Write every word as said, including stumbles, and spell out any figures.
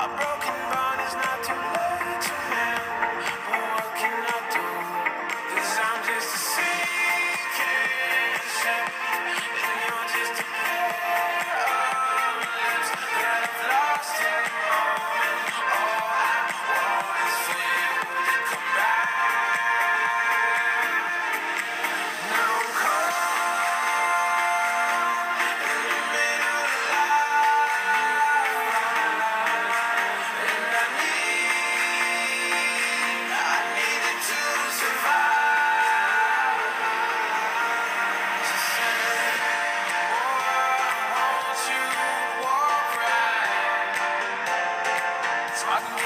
broken bond is not too late to mend. But what can I do? 'Cause I'm just a sinking ship, and you're just a pair of lips that I've lost in the moment. All I want is for you to come back. Now I'm caught in the middle of life, and I need, I need it to survive. Just say, oh, won't you walk right so I can